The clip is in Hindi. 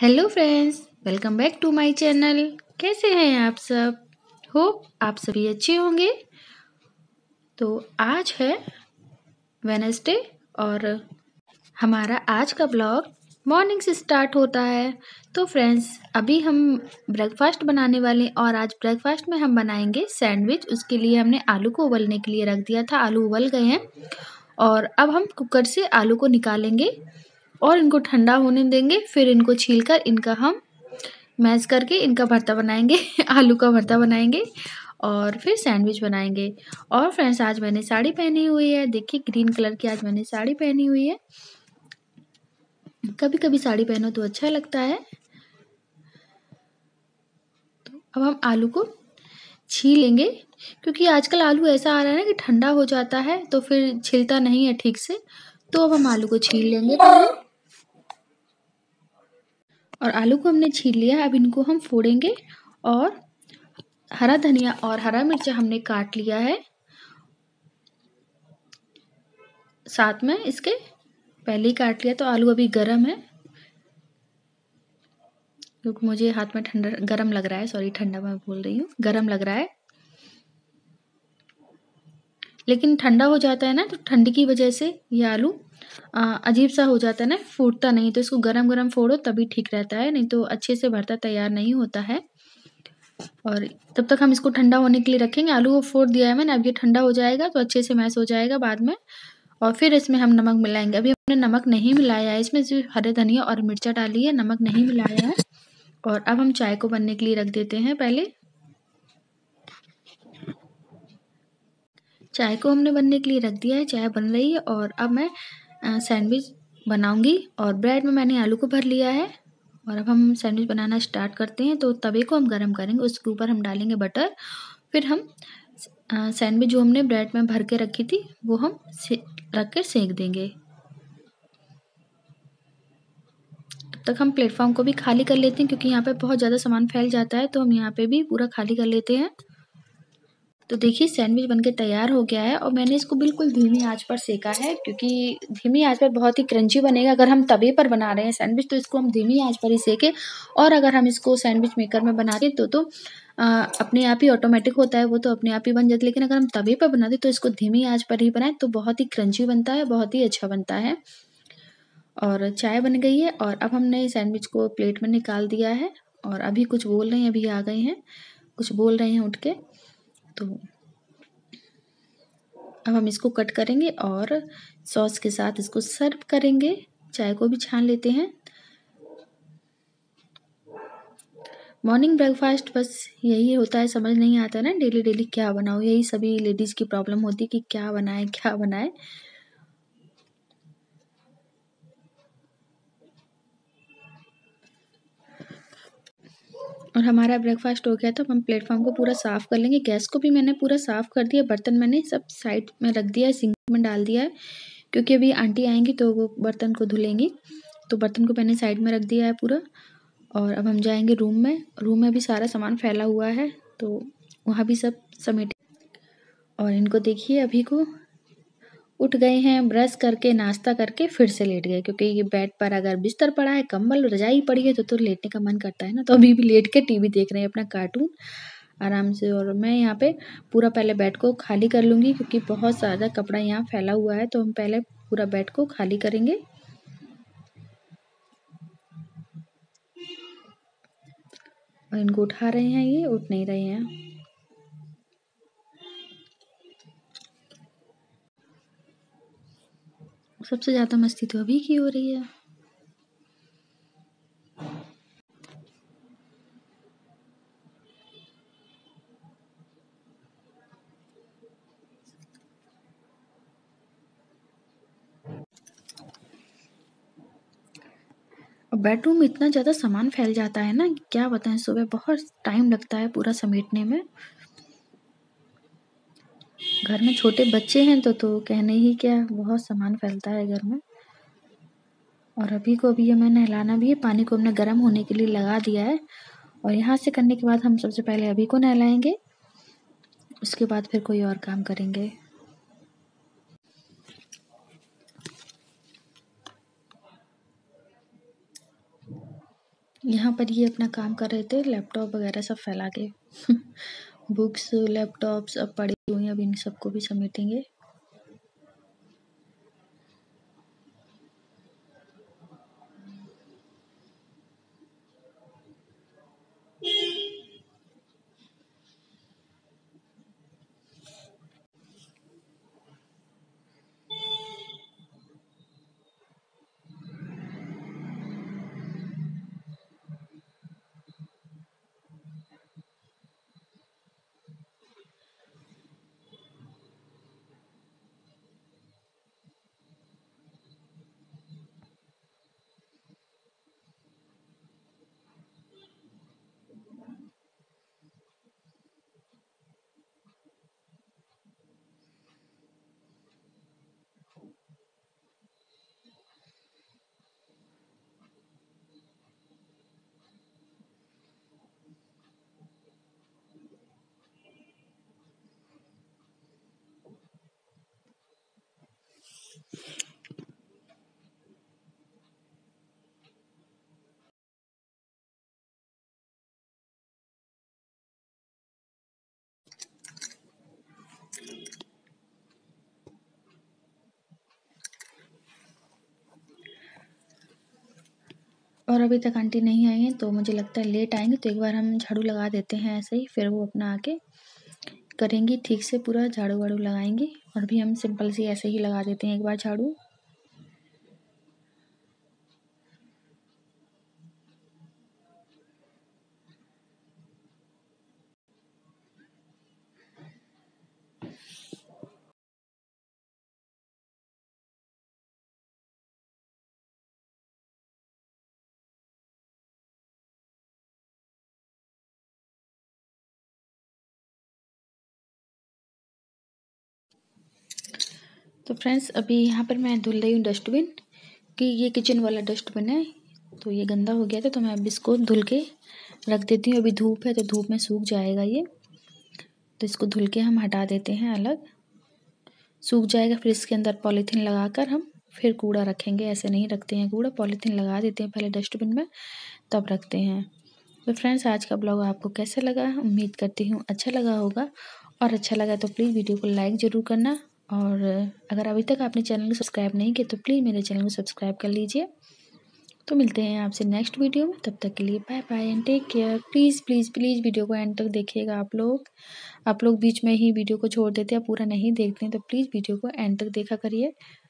Hello friends, welcome back to my channel. कैसे हैं आप सब? होप आप सभी अच्छे होंगे। तो आज है वेडनेसडे और हमारा आज का ब्लॉग मॉर्निंग से स्टार्ट होता है। तो फ्रेंड्स, अभी हम ब्रेकफास्ट बनाने वाले और आज ब्रेकफास्ट में हम बनाएंगे सैंडविच। उसके लिए हमने आलू को उबलने के लिए रख दिया था। आलू उबल गए हैं और अब हम कुकर से आलू को निकालेंगे और इनको ठंडा होने देंगे। फिर इनको छीलकर इनका हम मैश करके इनका भरता बनाएंगे आलू का भरता बनाएंगे और फिर सैंडविच बनाएंगे। और फ्रेंड्स, आज मैंने साड़ी पहनी हुई है। देखिए, ग्रीन कलर की आज मैंने साड़ी पहनी हुई है। कभी कभी साड़ी पहनो तो अच्छा लगता है। तो अब हम आलू को छीलेंगे, क्योंकि आजकल आलू ऐसा आ रहा है ना कि ठंडा हो जाता है तो फिर छिलता नहीं है ठीक से। तो अब हम आलू को छील लेंगे पहले। और आलू को हमने छील लिया। अब इनको हम फोड़ेंगे और हरा धनिया और हरा मिर्चा हमने काट लिया है साथ में इसके, पहले ही काट लिया। तो आलू अभी गरम है, क्योंकि मुझे हाथ में ठंडा गरम लग रहा है। सॉरी, ठंडा मैं बोल रही हूँ, गरम लग रहा है। लेकिन ठंडा हो जाता है ना, तो ठंडी की वजह से ये आलू अजीब सा हो जाता है ना, फूटता नहीं। तो इसको गरम गरम फोड़ो तभी ठीक रहता है, नहीं तो अच्छे से भरता तैयार नहीं होता है। और तब तक हम इसको ठंडा होने के लिए रखेंगे। आलू को फोड़ दिया है मैंने, अब ये ठंडा हो जाएगा तो अच्छे से मैश हो जाएगा बाद में। और फिर इसमें हम नमक मिलाएंगे। अभी हमने नमक नहीं मिलाया है, इसमें सिर्फ हरे धनिया और मिर्चा डाली है, नमक नहीं मिलाया है। और अब हम चाय को बनने के लिए रख देते हैं। पहले चाय को हमने बनने के लिए रख दिया है, चाय बन रही है। और अब मैं सैंडविच बनाऊंगी और ब्रेड में मैंने आलू को भर लिया है। और अब हम सैंडविच बनाना स्टार्ट करते हैं। तो तवे को हम गरम करेंगे, उसके ऊपर हम डालेंगे बटर। फिर हम सैंडविच जो हमने ब्रेड में भर के रखी थी वो हम रख कर सेक देंगे। तब तक हम प्लेटफॉर्म को भी खाली कर लेते हैं, क्योंकि यहाँ पे बहुत ज़्यादा सामान फैल जाता है। तो हम यहाँ पे भी पूरा खाली कर लेते हैं। तो देखिए, सैंडविच बनके तैयार हो गया है और मैंने इसको बिल्कुल धीमी आंच पर सेका है, क्योंकि धीमी आंच पर बहुत ही क्रंची बनेगा। अगर हम तवे पर बना रहे हैं सैंडविच तो इसको हम धीमी आंच पर ही सेकें। और अगर हम इसको सैंडविच मेकर में बनाते तो अपने आप ही ऑटोमेटिक होता है, वो तो अपने आप ही बन जाता है। लेकिन अगर हम तवे पर बनाते तो इसको धीमी आंच पर ही बनाए तो बहुत ही क्रंची बनता है, बहुत ही अच्छा बनता है। और चाय बन गई है और अब हमने सैंडविच को प्लेट में निकाल दिया है। और अभी कुछ बोल रहे हैं, अभी आ गए हैं, कुछ बोल रहे हैं उठ के। तो अब हम इसको कट करेंगे और सॉस के साथ इसको सर्व करेंगे। चाय को भी छान लेते हैं। मॉर्निंग ब्रेकफास्ट बस यही होता है, समझ नहीं आता ना डेली डेली क्या बनाओ। यही सभी लेडीज की प्रॉब्लम होती है कि क्या बनाए क्या बनाए। और हमारा ब्रेकफास्ट हो गया तो हम प्लेटफॉर्म को पूरा साफ़ कर लेंगे। गैस को भी मैंने पूरा साफ़ कर दिया। बर्तन मैंने सब साइड में रख दिया है, सिंक में डाल दिया है, क्योंकि अभी आंटी आएंगी तो वो बर्तन को धुलेंगी। तो बर्तन को मैंने साइड में रख दिया है पूरा। और अब हम जाएंगे रूम में। रूम में भी सारा सामान फैला हुआ है, तो वहाँ भी सब समेटे। और इनको देखिए, अभी को उठ गए हैं, ब्रश करके नाश्ता करके फिर से लेट गए, क्योंकि ये बेड पर अगर बिस्तर पड़ा है, कंबल रजाई पड़ी है तो लेटने का मन करता है ना। तो अभी भी लेट के टीवी देख रहे हैं अपना कार्टून आराम से। और मैं यहाँ पे पूरा पहले बेड को खाली कर लूँगी, क्योंकि बहुत ज़्यादा कपड़ा यहाँ फैला हुआ है। तो हम पहले पूरा बेड को खाली करेंगे। और इनको उठा रहे हैं, ये उठ नहीं रहे हैं। सबसे ज़्यादा मस्ती तो अभी की हो रही है। और बेडरूम में इतना ज़्यादा सामान फैल जाता है ना, क्या बताएं। सुबह बहुत टाइम लगता है पूरा समेटने में। घर में छोटे बच्चे हैं तो कहने ही क्या, बहुत सामान फैलता है घर में। और अभी को अभी हमें नहलाना भी है। पानी को हमने गर्म होने के लिए लगा दिया है। और यहाँ से करने के बाद हम सबसे पहले अभी को नहलाएंगे, उसके बाद फिर कोई और काम करेंगे। यहाँ पर ये अपना काम कर रहे थे, लैपटॉप वगैरह सब फैला के। बुक्स, लैपटॉप सब पड़ी हुई हैं, अब इन सबको भी समेटेंगे। और अभी तक आंटी नहीं आई हैं, तो मुझे लगता है लेट आएंगे, तो एक बार हम झाड़ू लगा देते हैं ऐसे ही, फिर वो अपना आके करेंगी ठीक से, पूरा झाड़ू वाड़ू लगाएंगी। और भी हम सिंपल सी ऐसे ही लगा देते हैं एक बार झाड़ू। तो फ्रेंड्स, अभी यहाँ पर मैं धुल रही हूँ डस्टबिन, कि ये किचन वाला डस्टबिन है, तो ये गंदा हो गया था, तो मैं अब इसको धुल के रख देती हूँ। अभी धूप है तो धूप में सूख जाएगा ये, तो इसको धुल के हम हटा देते हैं अलग, सूख जाएगा। फिर इसके अंदर पॉलीथीन लगाकर हम फिर कूड़ा रखेंगे। ऐसे नहीं रखते हैं कूड़ा, पॉलीथीन लगा देते हैं पहले डस्टबिन में, तब रखते हैं। तो फ्रेंड्स, आज का ब्लॉग आपको कैसा लगा? उम्मीद करती हूँ अच्छा लगा होगा, और अच्छा लगा तो प्लीज़ वीडियो को लाइक ज़रूर करना, और अगर अभी तक आपने चैनल को सब्सक्राइब नहीं किया तो प्लीज़ मेरे चैनल को सब्सक्राइब कर लीजिए। तो मिलते हैं आपसे नेक्स्ट वीडियो में, तब तक के लिए bye bye and take care. Please please please video को एंड तक देखिएगा आप लोग बीच में ही वीडियो को छोड़ देते हैं, पूरा नहीं देखते हैं, तो प्लीज़ वीडियो को एंड तक देखा करिए।